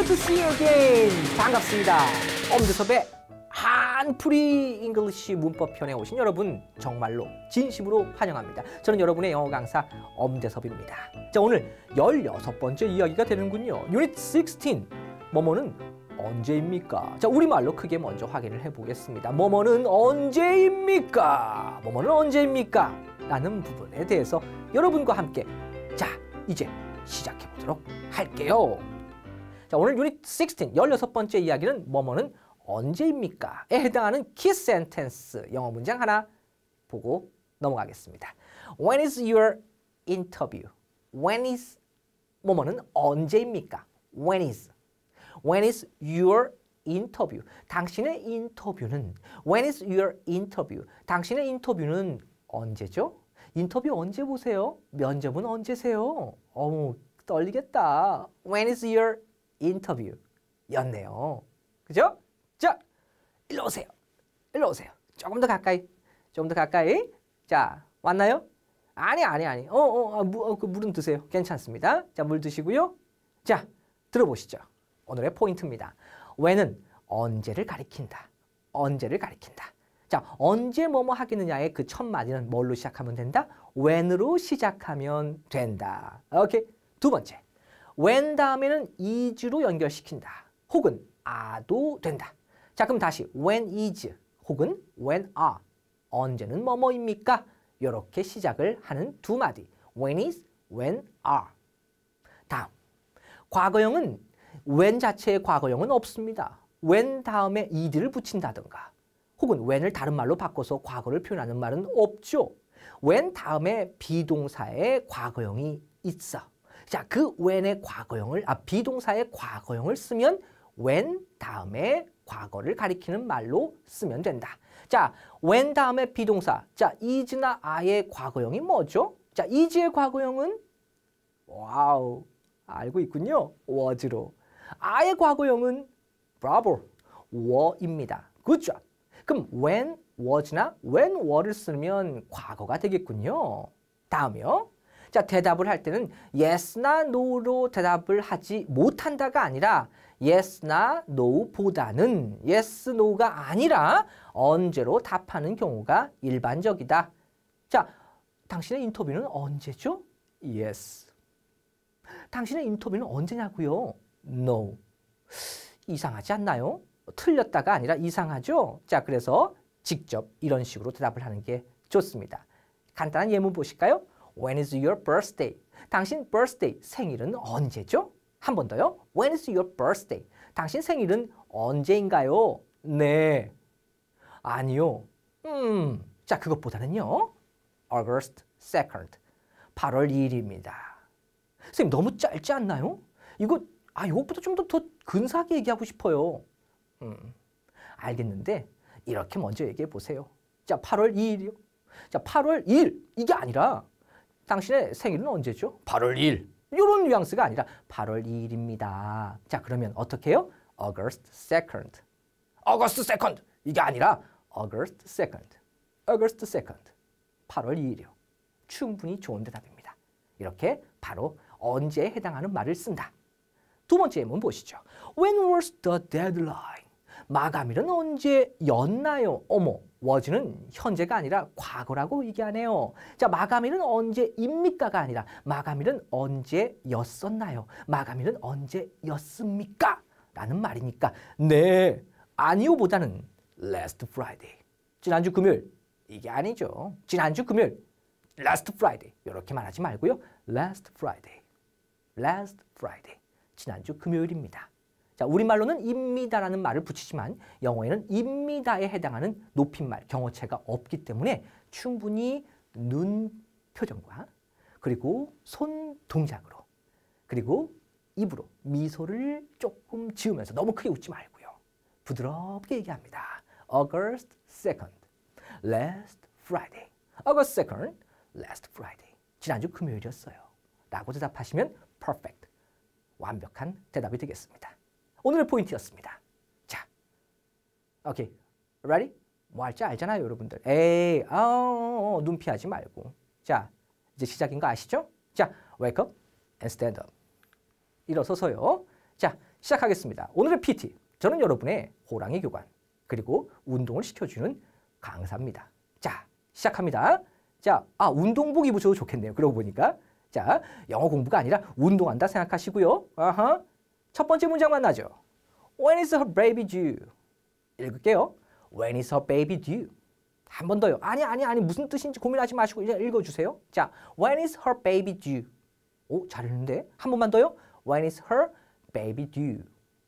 to see you again. 반갑습니다. 엄두섭의 한풀이 잉글리시 문법편에 오신 여러분 정말로 진심으로 환영합니다. 저는 여러분의 영어 강사 엄대섭입니다. 자, 오늘 16번째 이야기가 되는군요. 유닛 16. 뭐뭐는 언제입니까? 자, 우리말로 크게 먼저 확인을 해보겠습니다. 뭐뭐는 언제입니까? 뭐뭐는 언제입니까? 라는 부분에 대해서 여러분과 함께 자, 이제 시작해보도록 할게요. 자, 오늘 유닛 16, 16번째 이야기는 뭐뭐는 언제입니까? 에 해당하는 키 센텐스 영어 문장 하나 보고 넘어가겠습니다. When is your interview? When is 뭐뭐는 언제입니까? When is your interview? 당신의 인터뷰는 When is your interview? 당신의 인터뷰는 언제죠? 인터뷰 언제 보세요? 면접은 언제세요? 어우, 떨리겠다. When is your interview? 였네요. 그죠? 자, 일로 오세요. 일로 오세요. 조금 더 가까이. 좀 더 가까이. 자, 왔나요? 아니. 그 물은 드세요. 괜찮습니다. 자, 물 드시고요. 자, 들어보시죠. 오늘의 포인트입니다. when은 언제를 가리킨다. 언제를 가리킨다. 자, 언제 뭐뭐 하겠느냐의 그 첫 마디는 뭘로 시작하면 된다? when으로 시작하면 된다. 오케이. 두 번째. when 다음에는 is로 연결시킨다. 혹은 are도 된다. 자, 그럼 다시 when is 혹은 when are. 언제는 뭐뭐입니까? 이렇게 시작을 하는 두 마디. when is, when are. 다음. 과거형은 when 자체의 과거형은 없습니다. when 다음에 ed를 붙인다든가 혹은 when을 다른 말로 바꿔서 과거를 표현하는 말은 없죠. when 다음에 비동사의 과거형이 있어. 자, 그 when의 과거형을, 비동사의 과거형을 쓰면 when 다음에 과거를 가리키는 말로 쓰면 된다. 자, when 다음에 비동사. 자, is나 are의 과거형이 뭐죠? 자, is의 과거형은 와우, 알고 있군요. was로. are의 과거형은 bravo, were입니다. good job. 그럼 when was나 when were를 쓰면 과거가 되겠군요. 다음이요. 자, 대답을 할 때는 yes나 no로 대답을 하지 못한다가 아니라 yes나 no보다는 yes, no가 아니라 언제로 답하는 경우가 일반적이다. 자, 당신의 인터뷰는 언제죠? yes. 당신의 인터뷰는 언제냐고요? no. 이상하지 않나요? 틀렸다가 아니라 이상하죠? 자, 그래서 직접 이런 식으로 대답을 하는 게 좋습니다. 간단한 예문 보실까요? When is your birthday? 당신 birthday, 생일은 언제죠? 한 번 더요. When is your birthday? 당신 생일은 언제인가요? 네. 아니요. 자, 그것보다는요. August 2nd. 8월 2일입니다. 선생님, 너무 짧지 않나요? 이것보다 좀 더 근사하게 얘기하고 싶어요. 알겠는데 이렇게 먼저 얘기해 보세요. 자, 8월 2일이요. 자, 8월 2일 이게 아니라 당신의 생일은 언제죠? 8월 2일. 이런 뉘앙스가 아니라 8월 2일입니다. 자, 그러면 어떻게 해요? August 2nd. August 2nd. 이게 아니라 August 2nd. August 2nd. 8월 2일이요. 충분히 좋은 대답입니다. 이렇게 바로 언제에 해당하는 말을 쓴다. 두 번째 예문 보시죠. When was the deadline? 마감일은 언제였나요? 어머, was는 현재가 아니라 과거라고 얘기하네요. 자, 마감일은 언제입니까가 아니라 마감일은 언제였었나요? 마감일은 언제였습니까? 라는 말이니까 네, 아니요보다는 last Friday. 지난주 금요일. 이게 아니죠. 지난주 금요일. last Friday. 이렇게 말하지 말고요. last Friday. last Friday. 지난주 금요일입니다. 자, 우리말로는 입니다라는 말을 붙이지만 영어에는 입니다에 해당하는 높임말, 경어체가 없기 때문에 충분히 눈 표정과 그리고 손 동작으로 그리고 입으로 미소를 조금 지으면서 너무 크게 웃지 말고요. 부드럽게 얘기합니다. August 2nd, last Friday. August 2nd, last Friday. 지난주 금요일이었어요. 라고 대답하시면 perfect. 완벽한 대답이 되겠습니다. 오늘의 포인트였습니다. 자, 오케이, ready? 뭐 할지 알잖아요, 여러분들. 에이, 눈 피하지 말고. 자, 이제 시작인 거 아시죠? 자, wake up and stand up. 일어서서요. 자, 시작하겠습니다. 오늘의 PT, 저는 여러분의 호랑이 교관, 그리고 운동을 시켜주는 강사입니다. 자, 시작합니다. 자, 운동복 입으셔도 좋겠네요. 그러고 보니까. 자, 영어 공부가 아니라 운동한다 생각하시고요. 첫 번째 문장 만나죠. When is her baby due? 읽을게요. When is her baby due? 한 번 더요. 아니 무슨 뜻인지 고민하지 마시고 이제 읽어주세요. 자, When is her baby due? 오, 잘 읽는데. 한 번만 더요. When is her baby due?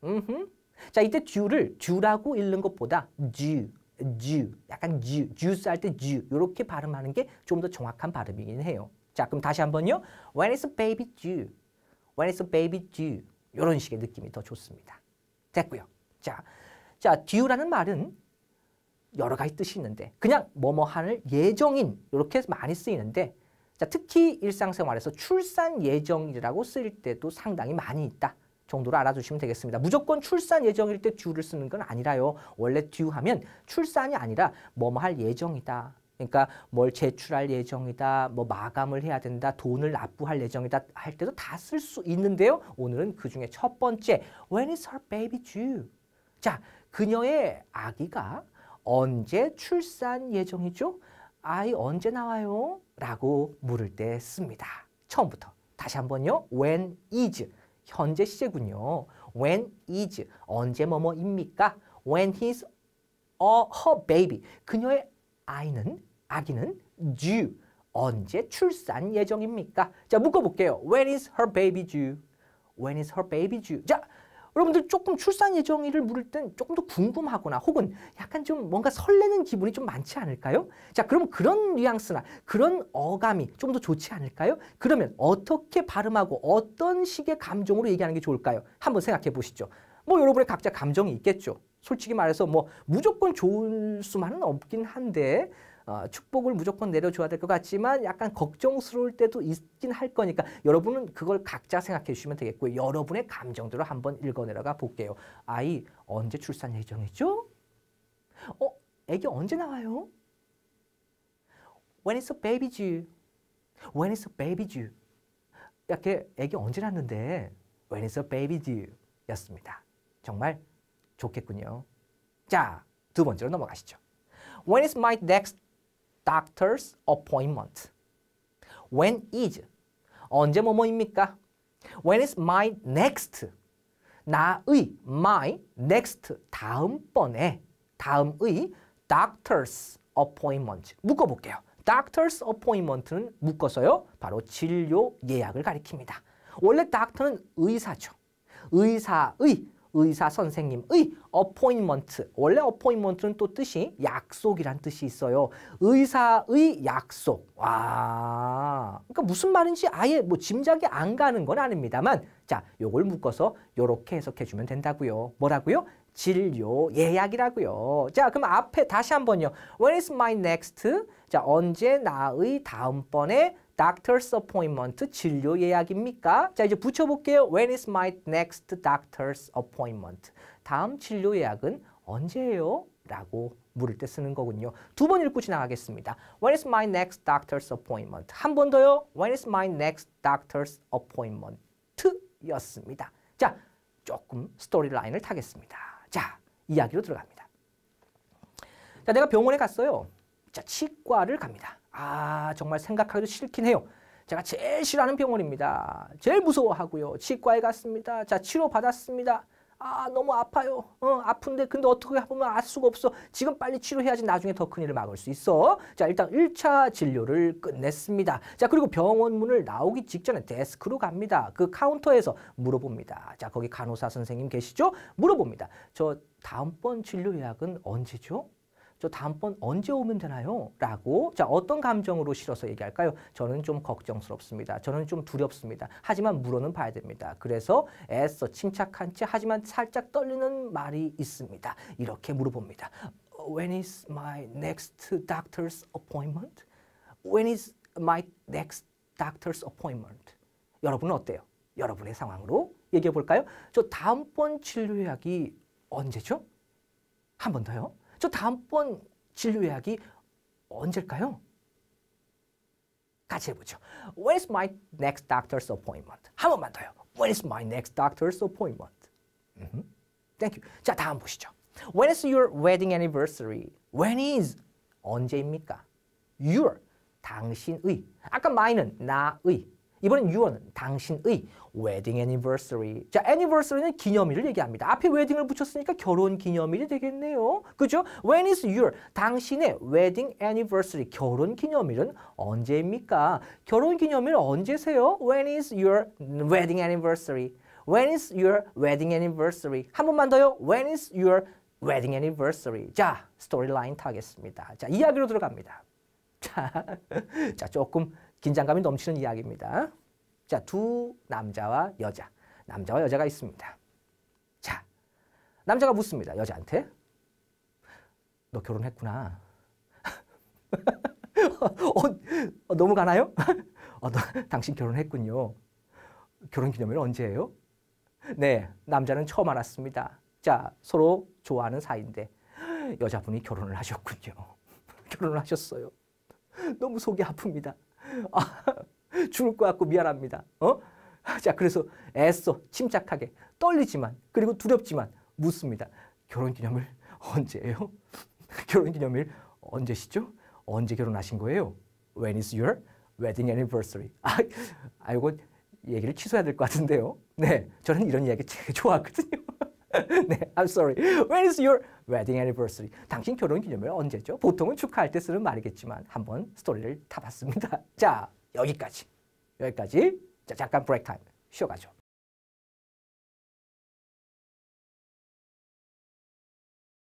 자, 이때 due라고 읽는 것보다 due, 약간 juice 할 때 due 이렇게 발음하는 게 좀 더 정확한 발음이긴 해요. 자, 그럼 다시 한번요. When is baby due? When is baby due? 이런 식의 느낌이 더 좋습니다. 됐고요. 자, due라는 말은 여러 가지 뜻이 있는데 그냥 뭐뭐 할 예정인 이렇게 많이 쓰이는데 자, 특히 일상생활에서 출산 예정이라고 쓰일 때도 상당히 많이 있다 정도로 알아두시면 되겠습니다. 무조건 출산 예정일 때 due를 쓰는 건 아니라요. 원래 due 하면 출산이 아니라 뭐뭐 할 예정이다. 그러니까 뭘 제출할 예정이다, 뭐 마감을 해야 된다, 돈을 납부할 예정이다 할 때도 다 쓸 수 있는데요. 오늘은 그중에 첫 번째, When is her baby due? 자, 그녀의 아기가 언제 출산 예정이죠? 아이 언제 나와요? 라고 물을 때 씁니다. 처음부터. 다시 한번요. When is, 현재 시제군요. When is, 언제 뭐뭐입니까? When his, her baby, 그녀의 아기는 due, 언제 출산 예정입니까? 자, 묶어볼게요. When is her baby due? When is her baby due? 자, 여러분들 조금 출산 예정일을 물을 땐 조금 더 궁금하거나 혹은 약간 좀 뭔가 설레는 기분이 좀 많지 않을까요? 자, 그럼 그런 뉘앙스나 그런 어감이 좀 더 좋지 않을까요? 그러면 어떻게 발음하고 어떤 식의 감정으로 얘기하는 게 좋을까요? 한번 생각해 보시죠. 뭐 여러분의 각자 감정이 있겠죠. 솔직히 말해서 뭐 무조건 좋을 수만은 없긴 한데 축복을 무조건 내려줘야 될 것 같지만 약간 걱정스러울 때도 있긴 할 거니까 여러분은 그걸 각자 생각해 주시면 되겠고요. 여러분의 감정대로 한번 읽어내려가 볼게요. 아이 언제 출산 예정이죠? 애기 언제 나와요? When is the baby due? When is the baby due? 이렇게 애기 언제 낳는데 When is the baby due? 였습니다. 정말 좋겠군요. 자, 두 번째로 넘어가시죠. When is my next doctor's appointment? When is, 언제 뭐뭐입니까? When is my next, 나의, my, next, 다음의 doctor's appointment. 묶어볼게요. doctor's appointment는 묶어서요. 바로 진료 예약을 가리킵니다. 원래 doctor는 의사죠. 의사 선생님의 appointment, 원래 appointment는 또 뜻이 약속이란 뜻이 있어요. 의사의 약속. 와, 그러니까 무슨 말인지 아예 뭐 짐작이 안 가는 건 아닙니다만 자, 요걸 묶어서 요렇게 해석해 주면 된다고요. 뭐라고요? 진료 예약이라고요. 자, 그럼 앞에 다시 한번요. When is my next? 자, 언제 나의 다음번에 doctor's appointment, 진료 예약입니까? 자, 이제 붙여볼게요. When is my next doctor's appointment? 다음 진료 예약은 언제예요? 라고 물을 때 쓰는 거군요. 두 번 읽고 지나가겠습니다. When is my next doctor's appointment? 한 번 더요. When is my next doctor's appointment? 였습니다. 자, 조금 스토리 라인을 타겠습니다. 자, 이야기로 들어갑니다. 자, 내가 병원에 갔어요. 자, 치과를 갑니다. 정말 생각하기도 싫긴 해요. 제가 제일 싫어하는 병원입니다. 제일 무서워하고요. 치과에 갔습니다. 자, 치료 받았습니다. 너무 아파요. 아픈데 근데 어떻게 보면 알 수가 없어. 지금 빨리 치료해야지 나중에 더 큰일을 막을 수 있어. 자, 일단 1차 진료를 끝냈습니다. 자, 그리고 병원 문을 나오기 직전에 데스크로 갑니다. 그 카운터에서 물어봅니다. 자, 거기 간호사 선생님 계시죠? 물어봅니다. 저 다음번 진료 예약은 언제죠? 저 다음번 언제 오면 되나요? 라고 자, 어떤 감정으로 실어서 얘기할까요? 저는 좀 걱정스럽습니다. 저는 좀 두렵습니다. 하지만 물어는 봐야 됩니다. 그래서 애써 침착한 채 하지만 살짝 떨리는 말이 있습니다. 이렇게 물어봅니다. When is my next doctor's appointment? When is my next doctor's appointment? 여러분은 어때요? 여러분의 상황으로 얘기해 볼까요? 저 다음번 진료 예약이 언제죠? 한 번 더요. 저 다음번 진료 예약이 언제일까요? 같이 해보죠. When is my next doctor's appointment? 한 번만 더요. When is my next doctor's appointment? Thank you. 자, 다음 보시죠. When is your wedding anniversary? When is 언제입니까? Your 당신의. 아까 my는 나의. 이번엔 your는 당신의 wedding anniversary. 자, anniversary는 기념일을 얘기합니다. 앞에 wedding을 붙였으니까 결혼 기념일이 되겠네요. 그죠? When is your 당신의 wedding anniversary 결혼 기념일은 언제입니까? 결혼 기념일 언제세요? When is your wedding anniversary? When is your wedding anniversary? 한 번만 더요. When is your wedding anniversary? 자, 스토리라인 타겠습니다. 자, 이야기로 들어갑니다. 자, 조금 긴장감이 넘치는 이야기입니다. 자, 두 남자와 여자가 있습니다. 자, 남자가 묻습니다. 여자한테. 너 결혼했구나. 너무 가나요? 당신 결혼했군요. 결혼 기념일 언제예요? 네, 남자는 처음 알았습니다. 자, 서로 좋아하는 사이인데 여자분이 결혼을 하셨군요. 결혼을 하셨어요. 너무 속이 아픕니다. 죽을 것 같고 미안합니다. 자, 그래서 애써 침착하게 떨리지만 그리고 두렵지만 묻습니다. 결혼기념일 언제예요? 결혼기념일 언제시죠? 언제 결혼하신 거예요? When is your wedding anniversary? 이거 얘기를 취소해야 될 것 같은데요. 네, 저는 이런 이야기 되게 좋아하거든요. 네, I'm sorry. When is your wedding anniversary? 당신 결혼 기념일 언제죠? 보통은 축하할 때 쓰는 말이겠지만 한번 스토리를 타봤습니다. 자, 여기까지. 자, 잠깐 브레이크 타임 쉬어가죠.